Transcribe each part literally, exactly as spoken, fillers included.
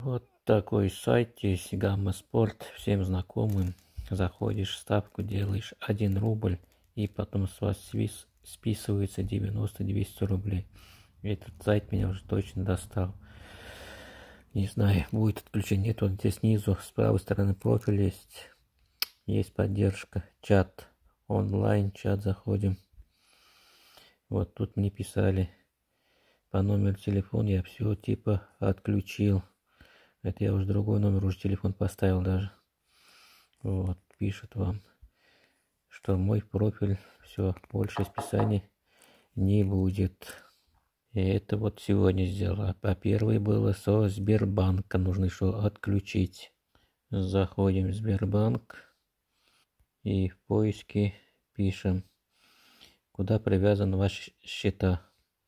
Вот такой сайт есть, Гамма Спорт, всем знакомым. Заходишь, ставку делаешь один рубль, и потом с вас свис, списывается девяносто-двести рублей. Этот сайт меня уже точно достал. Не знаю, будет отключение. Нет, вот здесь снизу, с правой стороны профиль есть. Есть поддержка, чат, онлайн чат, заходим. Вот тут мне писали по номеру телефона, я все типа отключил. Это я уже другой номер, уже телефон поставил даже. Вот, пишет вам, что мой профиль, все, больше списаний не будет. И это вот сегодня сделал. А первый было со Сбербанка, нужно еще отключить. Заходим в Сбербанк и в поиске пишем, куда привязаны ваши счета.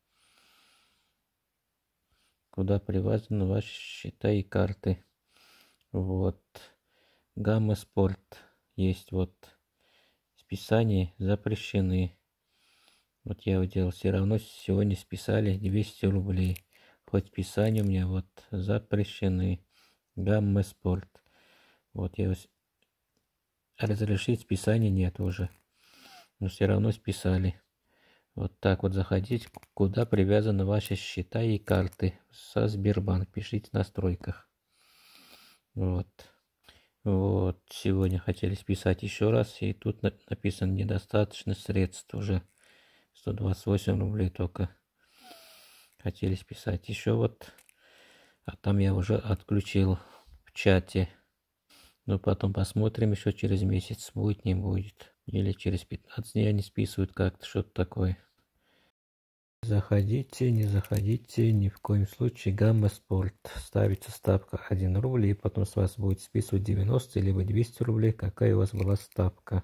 Куда привязаны ваши счета и карты. Вот. Гамма Спорт. Есть вот списания запрещены. Вот я делал. Все равно сегодня списали двести рублей. Хоть списания у меня вот запрещены. Гамма Спорт. Вот я разрешить списания нет уже. Но все равно списали. Вот так вот заходить, куда привязаны ваши счета и карты со Сбербанк. Пишите в настройках. Вот. Вот. Сегодня хотели списать еще раз. И тут написано недостаточно средств уже. сто двадцать восемь рублей только. Хотели списать еще вот. А там я уже отключил в чате. Ну потом посмотрим еще через месяц. Будет, не будет. Или через пятнадцать дней они списывают как-то. Что-то такое. Заходите, не заходите, ни в коем случае. Гамма Спорт. Ставится ставка один рубль, и потом с вас будет списывать девяносто либо двести рублей, какая у вас была ставка.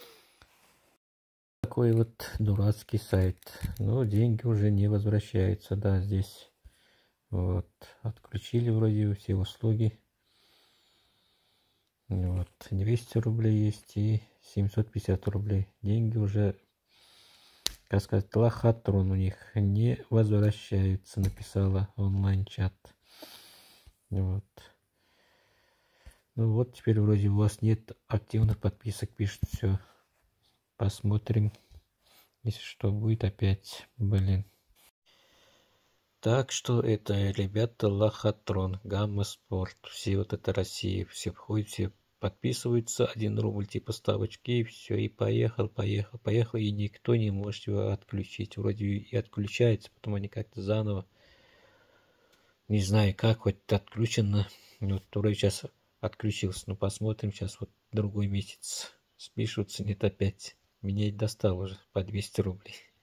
Такой вот дурацкий сайт. Но деньги уже не возвращаются, да, здесь. Вот. Отключили вроде все услуги. Вот. двести рублей есть и семьсот пятьдесят рублей. Деньги уже, как сказать, лохотрон у них не возвращается, написала онлайн-чат. Вот. Ну вот, теперь вроде у вас нет активных подписок, пишет все. Посмотрим, если что будет опять, блин. Так что это, ребята, лохотрон, Гамма Спорт. Все вот это Россия, все входят, все подписываются, один рубль типа ставочки, и все, и поехал, поехал, поехал, и никто не может его отключить. Вроде и отключается, потом они как-то заново, не знаю как, хоть отключено, вот второй сейчас отключился, но посмотрим, сейчас вот другой месяц спишутся, нет опять. Меня достало уже по двести рублей.